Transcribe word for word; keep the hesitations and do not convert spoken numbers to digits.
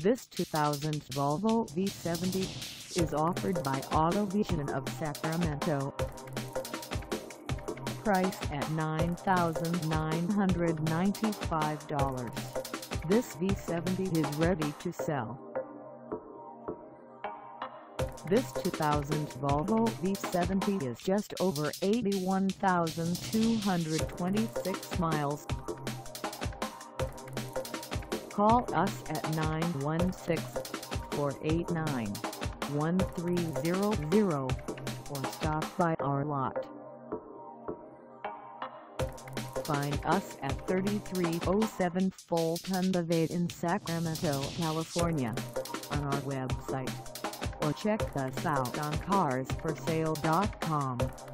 This two thousand Volvo V seventy is offered by Autovision of Sacramento. Price at nine thousand nine hundred ninety-five dollars. This V seventy is ready to sell. This two thousand Volvo V seventy is just over eighty-one thousand two hundred twenty-six miles. Call us at nine one six, four eight nine, one three zero zero or stop by our lot. Find us at thirty-three oh seven Fulton Boulevard in Sacramento, California, on our website, or check us out on cars for sale dot com.